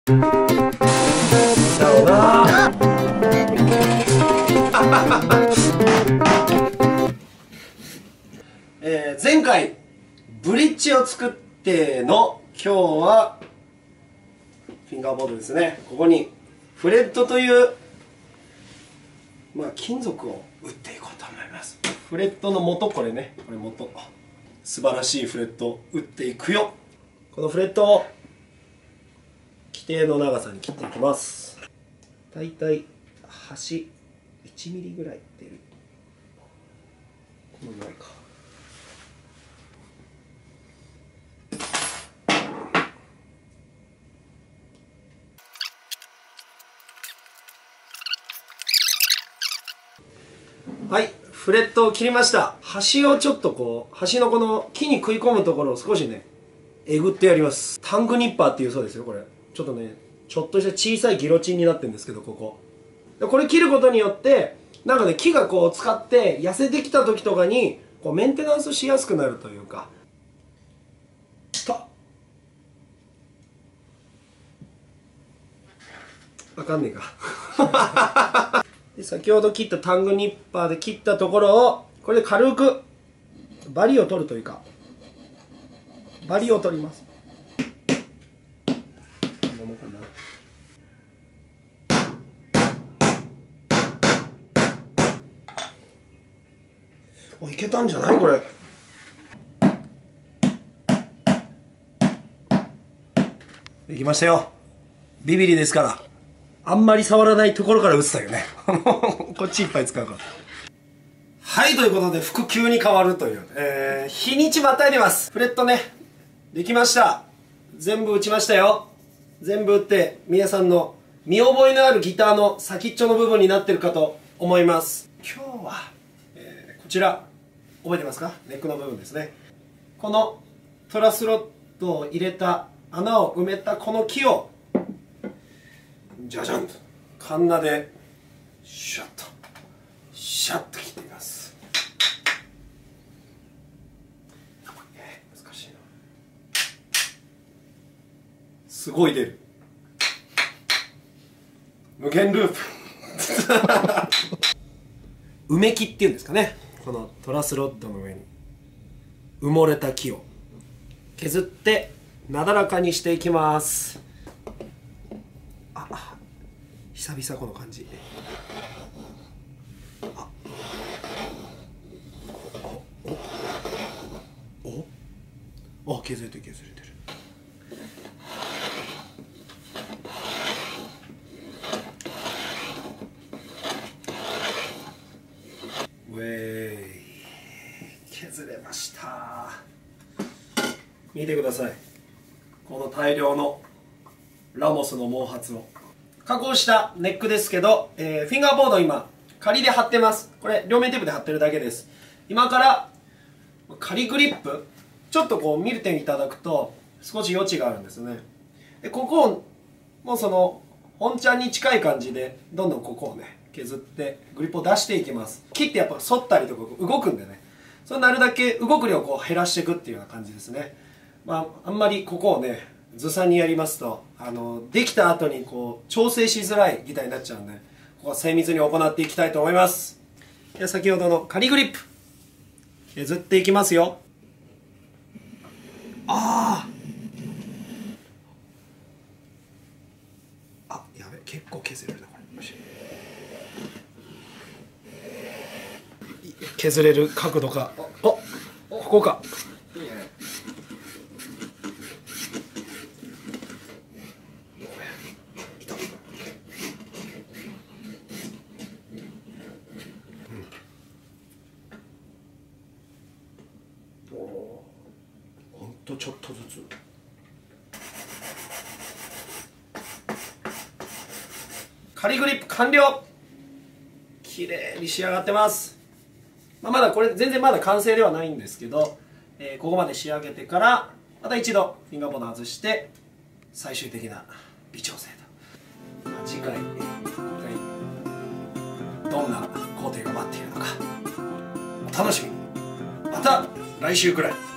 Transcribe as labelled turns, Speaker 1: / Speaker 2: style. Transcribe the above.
Speaker 1: だろうな。前回ブリッジを作っての今日はフィンガーボードですね。ここにフレットという金属を打っていこうと思います。フレットの元、これね、これ元、素晴らしいフレットを打っていくよ。このフレットを規定の長さに切っていきます。だいたい端1ミリぐらい出る、このぐらいか。はい、フレットを切りました。端をちょっとこう、端のこの木に食い込むところを少しね、えぐってやります。タングニッパーっていうそうですよ、これ。ちょっとね、ちょっとした小さいギロチンになってるんですけど、ここ。これ切ることによって、なんかね、木がこう使って痩せてきた時とかに、こうメンテナンスしやすくなるというか。わかんねえか。で先ほど切ったタングニッパーで切ったところをこれで軽くバリを取るというか、バリを取ります。お、いけたんじゃないこれ。できましたよ。ビビリですから。あんまり触らないところから打つたよね。こっちいっぱい使うから。はい、ということで服急に変わるという。日にちまたいでます。フレットね、できました。全部打ちましたよ。全部打って、皆さんの見覚えのあるギターの先っちょの部分になってるかと思います。今日は、こちら、覚えてますか？ネックの部分ですね。このトラスロットを入れた穴を埋めたこの木を、じゃじゃんとカンナでシャッとシャッと切っていきます。難しいな。すごい出る。無限ループ。埋め木っていうんですかね。このトラスロッドの上に埋もれた木を削ってなだらかにしていきます。久々この感じ。削れてる削れてる。ウェイ、削れました。見てください、この大量のラモスの毛髪を。加工したネックですけど、フィンガーボード今仮で貼ってます。これ両面テープで貼ってるだけです。今から仮グリップちょっとこう見ていただくと少し余地があるんですね。でここをもうその本ちゃんに近い感じでどんどんここをね削ってグリップを出していきます。切ってやっぱ反ったりとか動くんでね、そうなるだけ動く量をこう減らしていくっていうような感じですね。あんまりここをねずさんにやりますとできた後にこう調整しづらいギターになっちゃうんで、ここは精密に行っていきたいと思います。では先ほどの仮グリップ削っていきますよ。やべ、結構削れるなこれ。削れる角度か。ここか。ほんとちょっとずつ。仮グリップ完了。綺麗に仕上がってます。まだこれ全然まだ完成ではないんですけど、ここまで仕上げてからまた一度フィンガーボード外して最終的な微調整と。次回どんな工程が待っているのかお楽しみに。また来週くらい。